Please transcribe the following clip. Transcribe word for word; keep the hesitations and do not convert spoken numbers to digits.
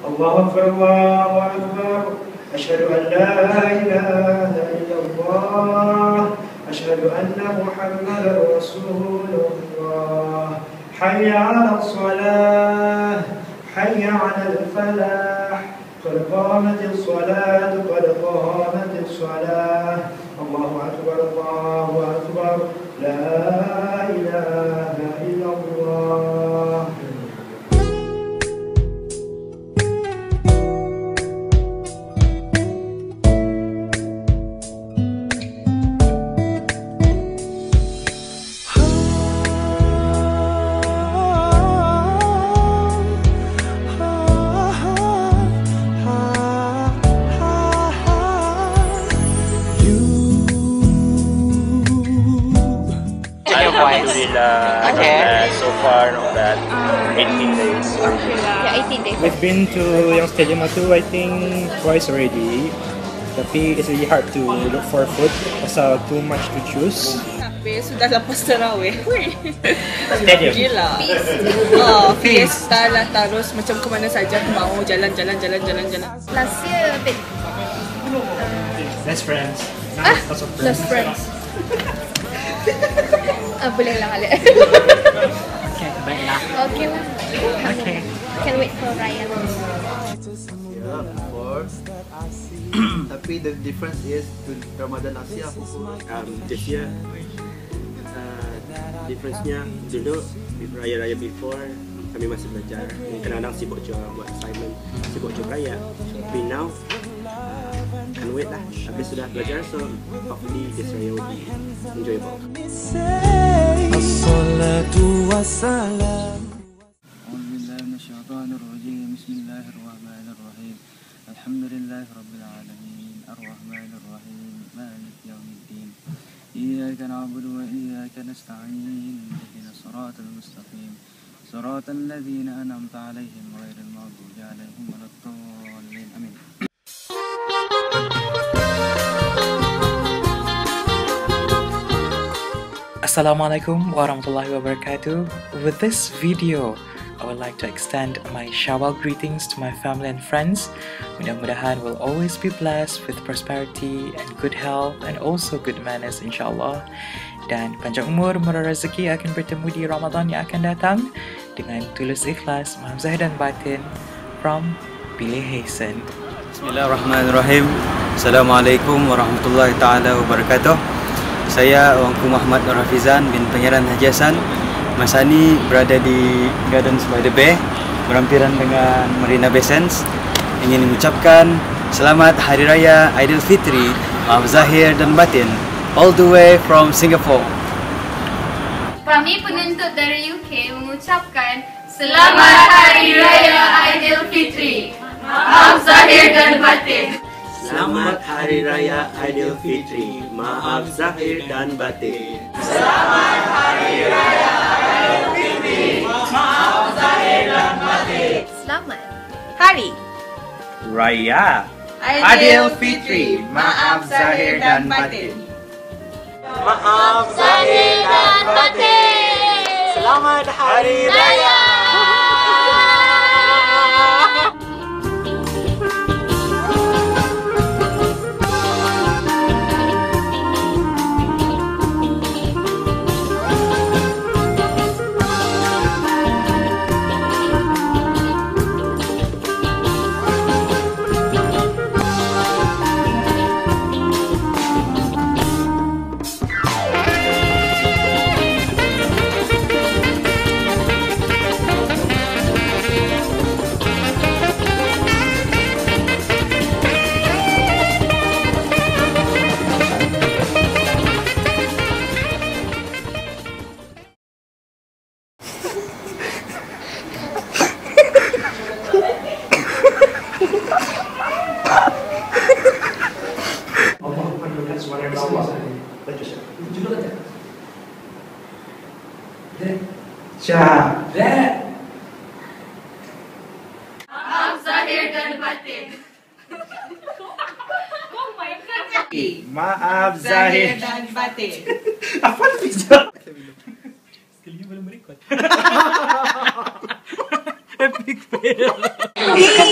الله أكبر الله أكبر أشهد أن لا إله إلا الله أشهد أن محمدا رسول الله حي على الصلاة حي على الفلاح قد قامت الصلاة قد قامت الصلاة الله أكبر الله أكبر لا إله إلا الله. Alhamdulillah, Okay. uh, so far not bad. eighteen days. Yeah, eighteen days. We've been to Young Stadium too, I think, twice already. Tapi it's really hard to look for food kasi too much to choose. Tapi sudah lepas tarawih. Stadium. Gila. Oh, fiesta lah terus macam ke mana saja mau jalan-jalan jalan-jalan jalan. Last year a bit. Best friends. Ah, Lots of Lost friends. Ah, boleh lah kali. Okay, baiklah. Okay lah. Okay. Can wait for Ryan. Yeah, four. Tapi the difference is to Ramadan Asia. Um, this year, uh, difference-nya dulu raya-raya before kami masih belajar. Kadang-kadang sibuk je buat assignment, sibuk je raya. Tapi now, uh, can wait lah. Habis sudah belajar, so hopefully this raya will be enjoyable. As-salatu was-salam. A'udzubillahi minasyaitonir rajim. Bismillahirrahmanirrahim. Alhamdulillahi rabbil alamin. Ar-rahmanir rahim. Maliki yaumiddin. Iyyaka na'budu wa iyyaka nasta'in. Ihdinas siratal mustaqim. Siratal ladzina an'amta 'alaihim ghairil maghdubi 'alaihim waladdallin. Amin. Assalamualaikum warahmatullahi wabarakatuh. With this video, I would like to extend my Shawwal greetings to my family and friends. Mudah-mudahan will always be blessed with prosperity and good health and also good manners insyaAllah. Dan panjang umur, murah rezeki akan bertemu di Ramadan yang akan datang. Dengan tulus ikhlas, maaf zahir dan batin from Billy Hasan. Bismillahirrahmanirrahim. Assalamualaikum warahmatullahi taala wabarakatuh. Saya Wangku Muhammad Nur Hafizan bin Pangeran Haji Hassan. Masa ini berada di Gardens by the Bay, berhampiran dengan Marina Bay Sands. Ingin mengucapkan selamat Hari Raya Aidilfitri, maaf zahir dan batin, all the way from Singapore. Kami penuntut dari U K mengucapkan Selamat Hari Raya Aidilfitri. Maaf zahir dan batin. Selamat Hari Raya Aidilfitri. Maaf zahir dan batin. Selamat Hari Raya Aidilfitri. Maaf zahir dan batin. Selamat Hari Raya Aidilfitri. Maaf zahir dan batin. Maaf zahir dan batin. Selamat Hari Raya. Syah. Maaf zahir dan batin. Maaf zahir dan batin. Apa lebih jauh? Sekali belum merekod. Epic fail.